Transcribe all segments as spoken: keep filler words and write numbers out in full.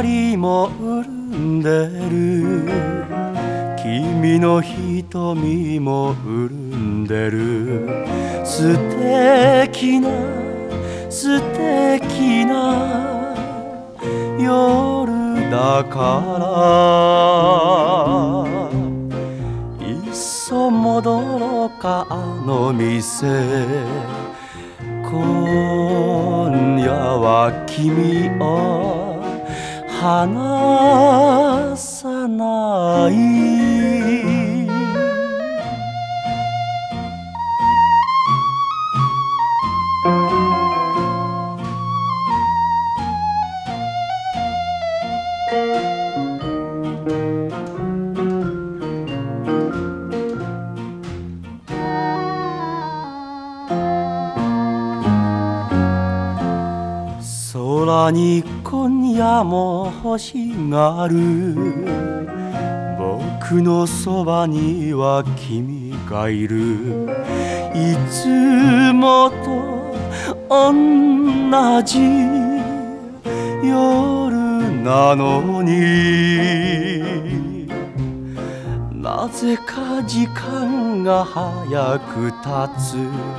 光も潤んでる、君の瞳も潤んでる。素敵な素敵な夜だからいっそ戻ろうかあの店。今夜は君を離さない。空に今夜も星がある、僕のそばには君がいる。いつもと同じ夜なのに、なぜか時間が早く経つ。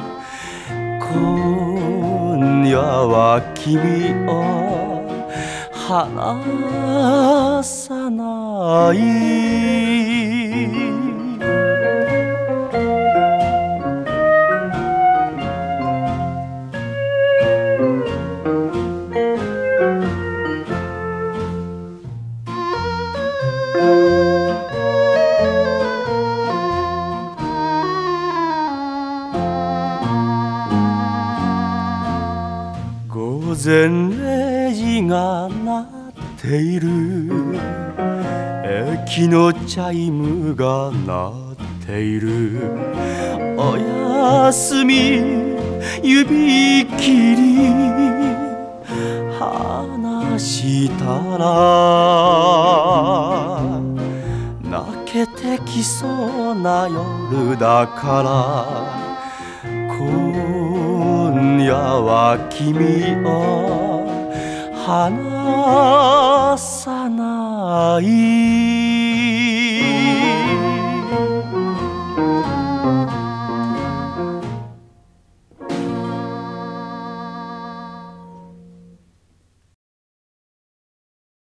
今夜は君を離さない。午前零時が鳴っている、駅のチャイムが鳴っている。おやすみ指切り話したら泣けてきそうな夜だから、今夜は君を離さない。